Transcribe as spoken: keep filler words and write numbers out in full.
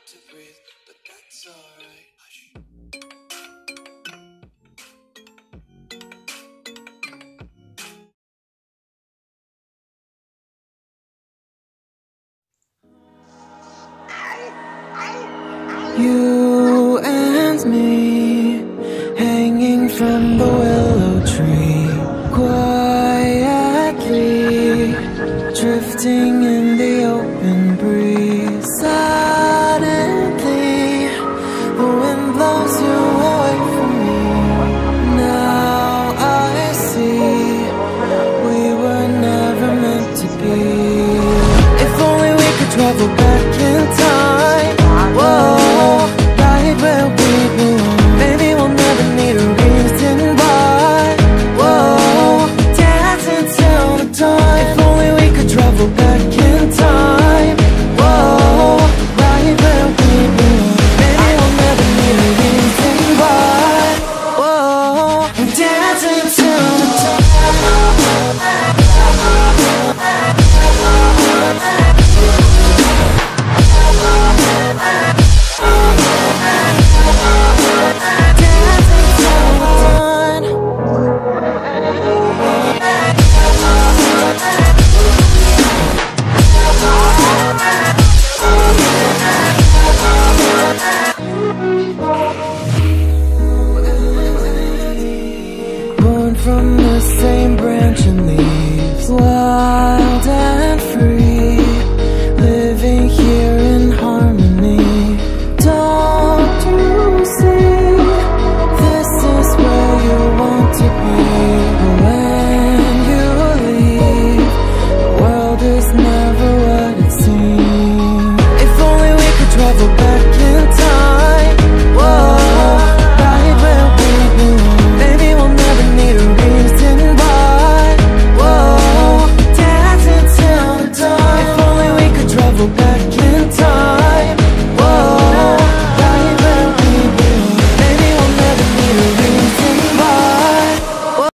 to breathe, but that's alright. You and me, hanging from the willow tree, quietly drifting in the open breeze. Suddenly, the wind blows you away from me. Now I see we were never meant to be. If only we could travel back in time,